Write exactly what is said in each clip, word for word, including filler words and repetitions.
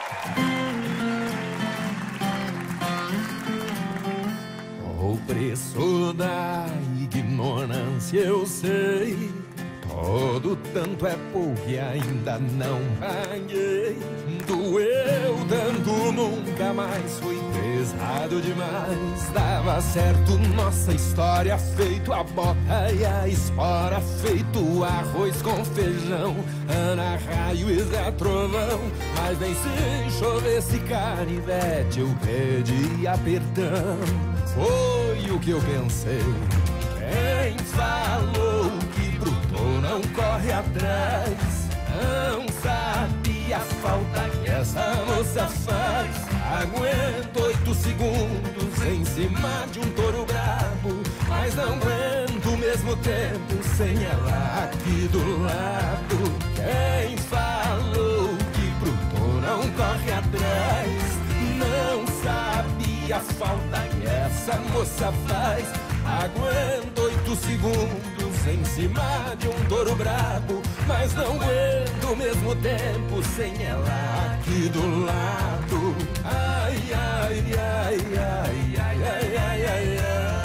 O preço da ignorância eu sei, todo tanto é pouco e ainda não paguei. Doeu tanto, nunca mais fui pesado demais. Dava certo nossa história, feito a bota e a espora, feito arroz com feijão, Ana Raio e Zé Trovão. Mas nem se chovesse canivete eu pedia perdão. Foi o que eu pensei. Quem falou que bruto não corre atrás não sabia a falta que essa moça faz. Aguento oito segundos em cima de um touro brabo, mas não aguento o mesmo tempo sem ela aqui do lado. Quem falou que bruto não corre atrás não sabia a falta que essa moça faz. Aguento oito segundos em cima de um touro brabo, mas não aguento o mesmo tempo sem ela aqui do lado. Ai, ai, ai, ai, ai, ai, ai, ai, ai.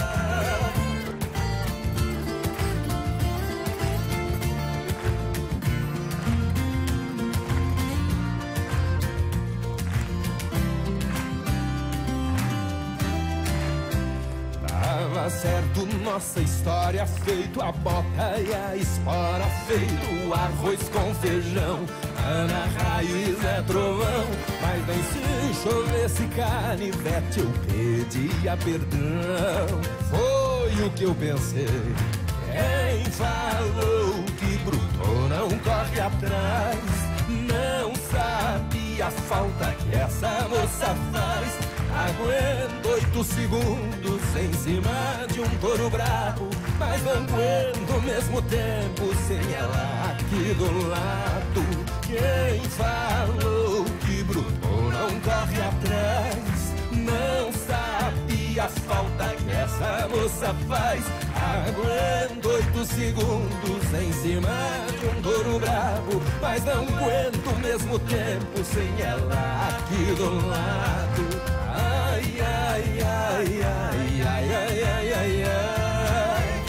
Dava certo nossa história, feito a bota e a espora, feito arroz com feijão, Ana Raio e Zé Trovão. Mas nem se chovesse canivete eu pedia perdão. Foi o que eu pensei. Quem falou que bruto não corre atrás não sabia a falta que essa moça faz. Aguento oito segundos em cima de um touro brabo, mas não aguento ao mesmo tempo sem ela aqui do lado. Quem falou que bruto não corre atrás não sabia a falta que essa moça faz. Aguento oito segundos em cima de um touro brabo, mas não aguento ao mesmo tempo sem ela aqui do lado. Ai, ai, ai, ai, ai, ai, ai, ai, ai.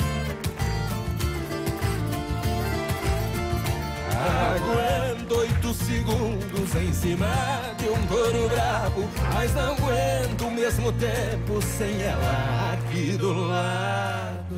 Aguento oito segundos em cima de um touro brabo, mas não aguento o mesmo tempo sem ela aqui do lado.